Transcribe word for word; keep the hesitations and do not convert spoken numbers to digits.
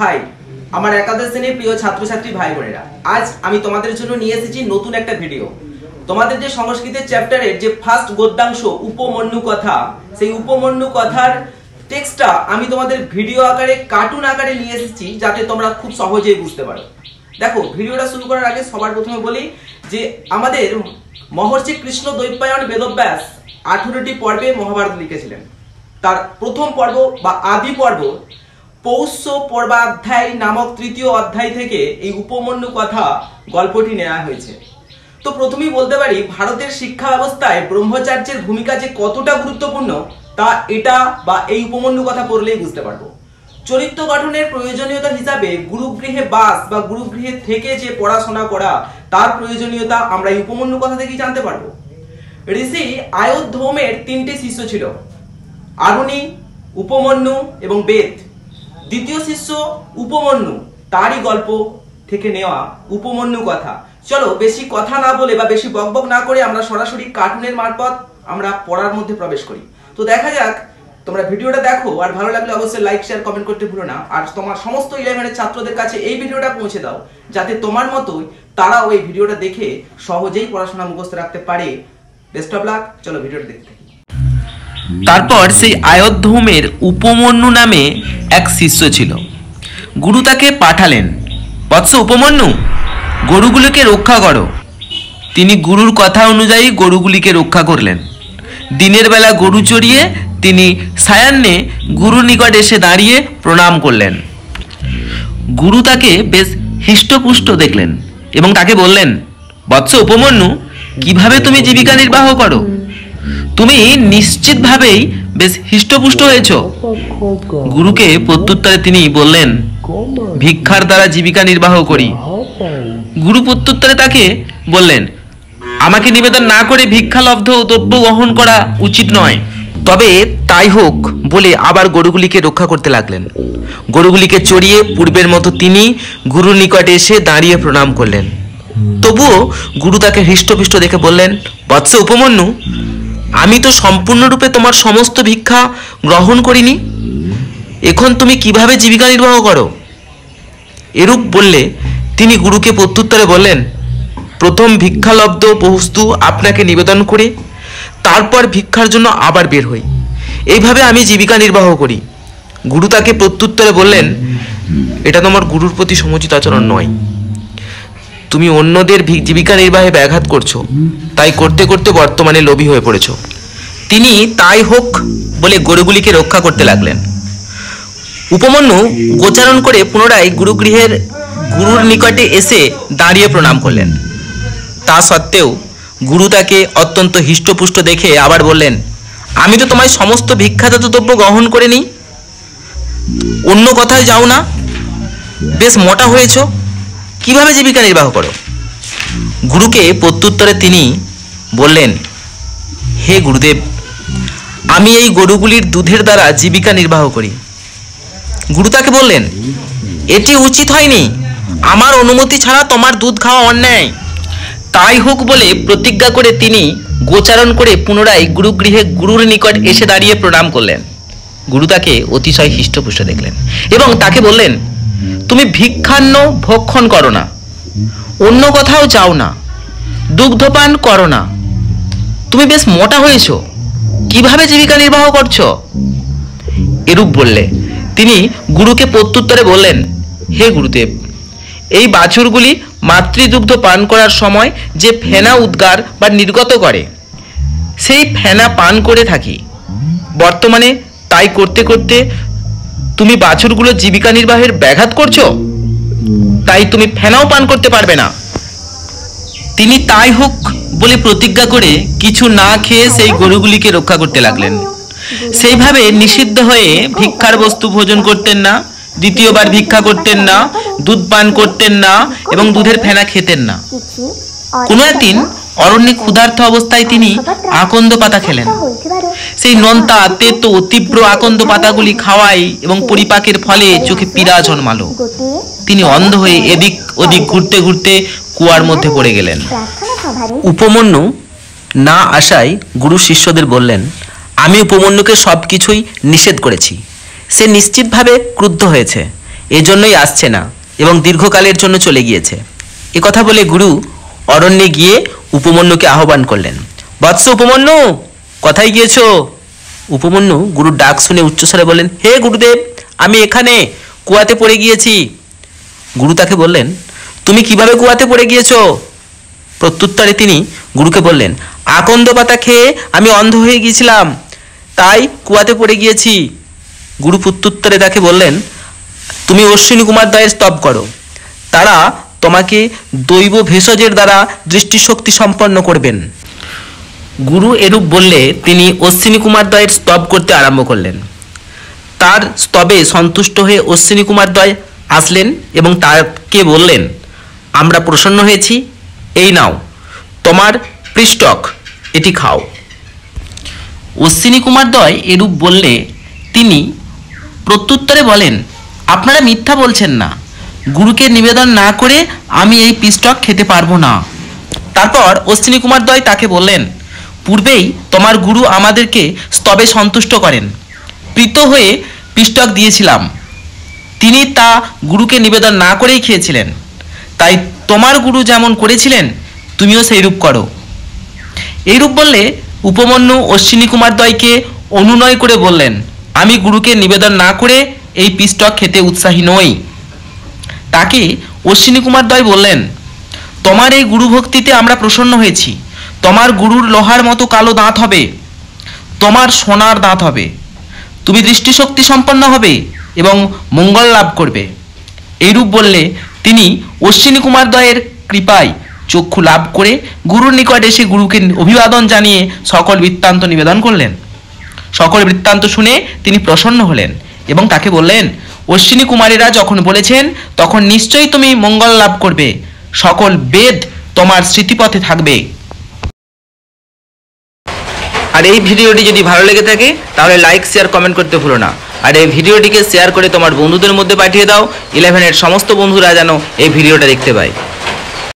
High আমার একাদশ শ্রেণীর প্রিয় ছাত্রছাত্রী ভাই বোনেরা, আজ আমি তোমাদের জন্য নিয়ে এসেছি নতুন একটা ভিডিও। তোমাদের যে সংস্কৃতের চ্যাপ্টারের যে ফার্স্ট গদ্যাংশ উপমন্যু কথা, সেই উপমন্যু কথার টেক্সটটা আমি তোমাদের ভিডিও আকারে কার্টুন আকারে নিয়ে এসেছি, যাতে তোমরা খুব সহজেই বুঝতে পারো। দেখো, ভিডিওটা শুরু করার আগে সবার প্রথমে বলি যে আমাদের মহর্ষি কৃষ্ণ দ্বৈপায়ন বেদব্যাস আঠারোটি পর্বে মহাভারত লিখেছিলেন। তার প্রথম পর্ব বা আদি পর্ব পৌষ পর্বাধ্যায় নামক তৃতীয় অধ্যায় থেকে এই উপমন্যু কথা গল্পটি নেওয়া হয়েছে। তো প্রথমেই বলতে পারি, ভারতের শিক্ষা ব্যবস্থায় ব্রহ্মচার্যের ভূমিকা যে কতটা গুরুত্বপূর্ণ তা এটা বা এই উপমন্যু কথা পড়লেই বুঝতে পারবো। চরিত্র গঠনের প্রয়োজনীয়তা হিসাবে গুরুগৃহে বাস বা গুরুগৃহে থেকে যে পড়াশোনা করা তার প্রয়োজনীয়তা আমরা এই উপমন্যু কথা থেকেই জানতে পারবো। ঋষি আয়োধ্যৌমের তিনটে শিষ্য ছিল, আরুণী, উপমন্যু এবং বেদ। দ্বিতীয় শিষ্য উপমন্যু, তারই গল্প থেকে নেওয়া উপমন্যু কথা। চলো বেশি কথা না বলে বা বেশি বকবক না করে আমরা সরাসরি কার্টুনের মারফত আমরা পড়ার মধ্যে প্রবেশ করি। তো দেখা যাক, তোমরা ভিডিওটা দেখো, আর ভালো লাগলে অবশ্যই লাইক শেয়ার কমেন্ট করতে ভুলো না। আর তোমার সমস্ত ইলেভেনের ছাত্রদের কাছে এই ভিডিওটা পৌঁছে দাও, যাতে তোমার মতোই তারাও এই ভিডিওটা দেখে সহজেই পড়াশোনা মুখস্থ রাখতে পারে। বেস্ট অফ লাক, চলো ভিডিওটা দেখতে থাকি। তারপর সেই আয়োধ্যৌমের উপমন্যু নামে এক শিষ্য ছিল। গুরু তাকে পাঠালেন, বৎস উপমন্যু, গরুগুলিকে রক্ষা করো। তিনি গুরুর কথা অনুযায়ী গরুগুলিকে রক্ষা করলেন। দিনের বেলা গরু চড়িয়ে তিনি সায়ান্নে গুরুর নিকট এসে দাঁড়িয়ে প্রণাম করলেন। গুরু তাকে বেশ হৃষ্টপুষ্ট দেখলেন এবং তাকে বললেন, বৎস উপমন্যু, কিভাবে তুমি জীবিকা নির্বাহ করো? তুমি নিশ্চিতভাবেই বেশ হৃষ্টপুষ্ট হয়েছ। গুরুকে প্রত্যুত্তরে তিনি বললেন, ভিক্ষার দ্বারা জীবিকা নির্বাহ করি। গুরু প্রত্যুত্তরে তাকে বললেন, আমাকে নিবেদন না করে ভিক্ষালব্ধ দ্রব্য গ্রহণ করা উচিত নয়। তবে তাই হোক বলে আবার গরুগুলিকে রক্ষা করতে লাগলেন। গরুগুলিকে চড়িয়ে পূর্বের মতো তিনি গুরুর নিকটে এসে দাঁড়িয়ে প্রণাম করলেন। তবুও গুরু তাকে হৃষ্টপুষ্ট দেখে বললেন, বৎস উপমন্যু, আমি তো সম্পূর্ণরূপে তোমার সমস্ত ভিক্ষা গ্রহণ করিনি। এখন তুমি কিভাবে জীবিকা নির্বাহ করো? এরূপ বললে তিনি গুরুকে প্রত্যুত্তরে বললেন, প্রথম ভিক্ষালব্ধ বস্তু আপনাকে নিবেদন করে তারপর ভিক্ষার জন্য আবার বের হই। এইভাবে আমি জীবিকা নির্বাহ করি। গুরু তাকে প্রত্যুত্তরে বললেন, এটা তোমার গুরুর প্রতি সমুচিত আচরণ নয়। তুমি অন্যদের জীবিকা নির্বাহে ব্যাঘাত করছো, তাই করতে করতে বর্তমানে লোভী হয়ে পড়েছ। তিনি তাই হোক বলে গরুগুলিকে রক্ষা করতে লাগলেন। উপমন্যু গোচারণ করে পুনরায় গুরুগৃহের গুরুর নিকটে এসে দাঁড়িয়ে প্রণাম করলেন। তা সত্ত্বেও গুরু তাকে অত্যন্ত হৃষ্টপুষ্ট দেখে আবার বললেন, আমি তো তোমায় সমস্ত ভিক্ষাজাত দ্রব্য গ্রহণ করে নিই। অন্য কথায় যাও না, বেশ মোটা হয়েছ, কিভাবে জীবিকা নির্বাহ করো? গুরুকে প্রত্যুত্তরে তিনি বললেন, হে গুরুদেব, আমি এই গরুগুলির দুধের দ্বারা জীবিকা নির্বাহ করি। গুরু তাকে বললেন, এটি উচিত হয়নি। আমার অনুমতি ছাড়া তোমার দুধ খাওয়া অন্যায়। তাই হোক বলে প্রতিজ্ঞা করে তিনি গোচারণ করে পুনরায় গুরুগৃহে গুরুর নিকট এসে দাঁড়িয়ে প্রণাম করলেন। গুরু তাকে অতিশয় হৃষ্টপুষ্ট দেখলেন এবং তাকে বললেন, তুমি ভিক্ষান্ন ভক্ষণ করো না, অন্য কোথাও যাও না, দুগ্ধপান করো না, তুমি বেশ মোটা হয়েছ, কিভাবে জীবিকা নির্বাহ করছো? এরূপ বললে তিনি গুরুকে প্রত্যুত্তরে বললেন, হে গুরুদেব, এই বাছুরগুলি মাতৃদুগ্ধ পান করার সময় যে ফেনা উদ্গার বা নির্গত করে, সেই ফেনা পান করে থাকি। বর্তমানে তাই করতে করতে তুমি বাছুরগুলো জীবিকা নির্বাহের ব্যাঘাত করছো, তাই তুমি ফেনাও পান করতে পারবে না। তিনি তাই হোক বলে প্রতিজ্ঞা করে কিছু না খেয়ে সেই গরুগুলিকে রক্ষা করতে লাগলেন। সেইভাবে নিষিদ্ধ হয়ে ভিক্ষার বস্তু ভোজন করতেন না, দ্বিতীয়বার ভিক্ষা করতেন না, দুধ পান করতেন না এবং দুধের ফেনা খেতেন না। কোনো একদিন অরণ্যে ক্ষুধার্ত অবস্থায় তিনি আকন্দ পাতা খেলেন। সেই নোনতা তেতো তীব্র আকন্দ পাতাগুলি খাওয়াই এবং পরিপাকের ফলে চোখে পীড়া জন্মালো। তিনি অন্ধ হয়ে এদিক ওদিক ঘুরতে ঘুরতে কুয়ার মধ্যে পড়ে গেলেন। উপমন্যু না আসায় গুরু শিষ্যদের বললেন, আমি উপমন্যুকে সব কিছুই নিষেধ করেছি। সে নিশ্চিতভাবে ক্রুদ্ধ হয়েছে এজন্যই আসছে না এবং দীর্ঘকালের জন্য চলে গিয়েছে। এ কথা বলে গুরু অরণ্যে গিয়ে উপমন্যুকে আহ্বান করলেন। বৎস উপমন্যু, কোথায় গিয়েছো? উপমন্যু গুরুর ডাক শুনে উচ্চস্বরে বললেন, হে গুরুদেব, আমি এখানে কুয়াতে পড়ে গিয়েছি। গুরু তাকে বললেন, তুমি কিভাবে কুয়াতে পড়ে গিয়েছো? প্রত্যুত্তরে তিনি গুরুকে বললেন, আকন্দ পাতা খেয়ে আমি অন্ধ হয়ে গিয়েছিলাম, তাই কুয়াতে পড়ে গিয়েছি। গুরু প্রত্যুত্তরে তাকে বললেন, তুমি অশ্বিনী কুমার দ্বয়ের স্তব করো, তারা তোমাকে দৈব ভেষজের দ্বারা দৃষ্টিশক্তি সম্পন্ন করবেন। গুরু এরূপ বললে তিনি অশ্বিনী কুমার দ্বয়ের স্তব করতে আরম্ভ করলেন। তার স্তবে সন্তুষ্ট হয়ে অশ্বিনী কুমার দ্বয় আসলেন এবং তাকে বললেন, আমরা প্রসন্ন হয়েছি, এই নাও তোমার পৃষ্ঠক, এটি খাও। অশ্বিনী কুমার দ্বয় এরূপ বললে তিনি প্রত্যুত্তরে বলেন, আপনারা মিথ্যা বলছেন না, গুরুকে নিবেদন না করে আমি এই পিষ্টক খেতে পারবো না। তারপর অশ্বিনী কুমার দ্বয় তাকে বললেন, পূর্বেই তোমার গুরু আমাদেরকে স্তবে সন্তুষ্ট করেন, প্রীত হয়ে পিষ্টক দিয়েছিলাম, তিনি তা গুরুকে নিবেদন না করেই খেয়েছিলেন, তাই তোমার গুরু যেমন করেছিলেন তুমিও সেইরূপ করো। এইরূপ বললে উপমন্যু অশ্বিনী কুমার দ্বয়কে অনুনয় করে বললেন, আমি গুরুকে নিবেদন না করে এই পিষ্টক খেতে উৎসাহী নই। তাকে অশ্বিনী কুমার দ্বয় বললেন, তোমার এই গুরু ভক্তিতে আমরা প্রসন্ন হয়েছি, তোমার গুরুর লোহার মতো কালো দাঁত হবে, তোমার সোনার দাঁত হবে, তুমি দৃষ্টিশক্তি সম্পন্ন হবে এবং মঙ্গল লাভ করবে। এইরূপ বললে তিনি অশ্বিনী কুমার দ্বয়ের কৃপায় চক্ষু লাভ করে গুরুর নিকট এসে গুরুকে অভিবাদন জানিয়ে সকল বৃত্তান্ত নিবেদন করলেন। সকল বৃত্তান্ত শুনে তিনি প্রসন্ন হলেন এবং তাকে বললেন, অশ্বিনী কুমারেরা যখন বলেছেন তখন নিশ্চয়ই তুমি মঙ্গল লাভ করবে, সকল বেদ তোমার স্মৃতিপথে থাকবে। আর এই ভিডিওটি যদি ভালো লেগে থাকে তাহলে লাইক, শেয়ার, কমেন্ট করতে ভুলো না। আর এই ভিডিওটিকে শেয়ার করে তোমার বন্ধুদের মধ্যে পাঠিয়ে দাও, ইলেভেনের সমস্ত বন্ধুরা যেন এই ভিডিওটা দেখতে পায়।